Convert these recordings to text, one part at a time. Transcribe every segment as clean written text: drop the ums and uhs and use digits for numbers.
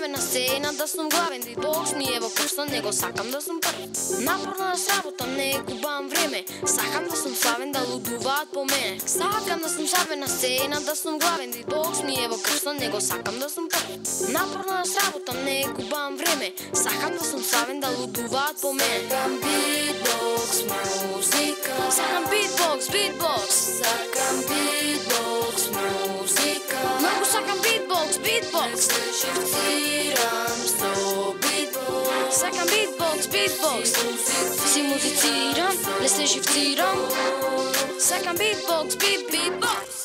славен на сцена, да съм главен битбокс ми е в къща, него сакам да съм първ. Напорна с работа, не губам време, сакам да съм славен, да лудуваат по мене. Сакам да съм славен на сцена, да съм главен битбокс ми е в къща, него сакам да съм първ. Напорна с работа, не губам време, сакам да съм славен, да лудуваат по мене. Сакам битбокс музика, Сакам битбокс, битбокс, сакам битбокс музика. много сакам битбокс, битбокс. Не се живцирам со битбокс. Сакам битбокс, битбокс. Си музицирам, не се живцирам. Сакам битбокс, битбокс.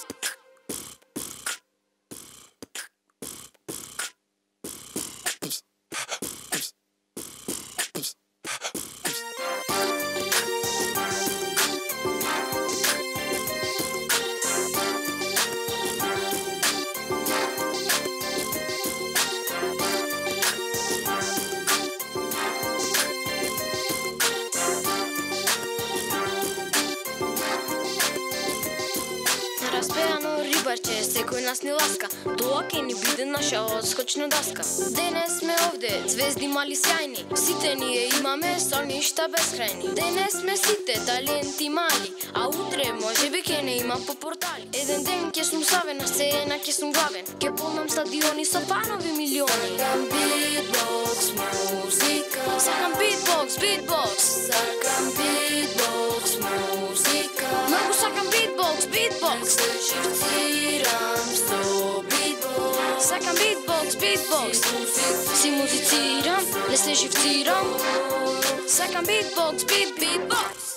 Разбеяно рибарче, секој нас не ласка, тоа ке ни биде наша одскочна даска. Денес сме овде, звезди мали сјајни, сите ние имаме соништа безкрајни. Денес сме сите таленти мали, а утре може би ке не има по портали. Еден ден ке сум славен на сцена, ке сум главен, ке полнам стадиони со фанови милиони. Сакам битбокс музика, Сакам битбокс, битбокс, сакам битбокс музика. многу сакам битбокс, битбокс. Не се живцирам со битбокс. Сакам битбокс, битбокс. Си музицирам, не се живцирам. Сакам битбокс, битбокс.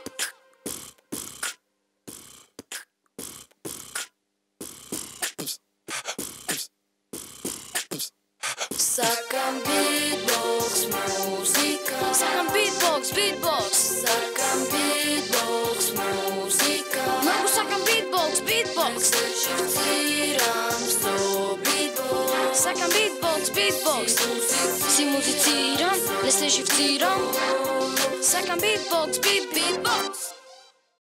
Сакам битбокс музика, Сакам битбокс, битбокс. сакам битбокс музика. Многу сакам битбокс, битбокс. Се живцирам со битбокс. Сакам битбокс, битбокс. Си музицирам, не се живцирам. Сакам битбокс, битбокс.